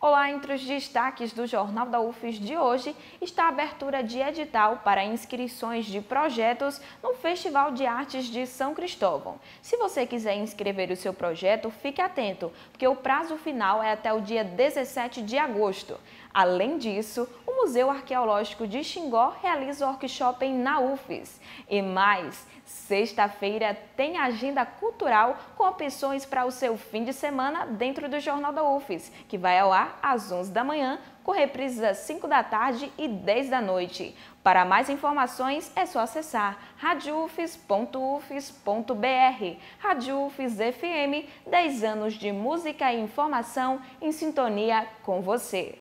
Olá, entre os destaques do Jornal da UFES de hoje está a abertura de edital para inscrições de projetos no Festival de Artes de São Cristóvão. Se você quiser inscrever o seu projeto, fique atento, porque o prazo final é até o dia 17 de agosto. Além disso, o Museu Arqueológico de Xingó realiza workshop na UFES. E mais, sexta-feira tem agenda cultural com opções para o seu fim de semana dentro do Jornal da UFES, que vai ao ar às 11 da manhã, com reprises às 5 da tarde e 10 da noite. Para mais informações é só acessar radiofes.ufes.br. Rádio UFES FM, 10 anos de música e informação em sintonia com você.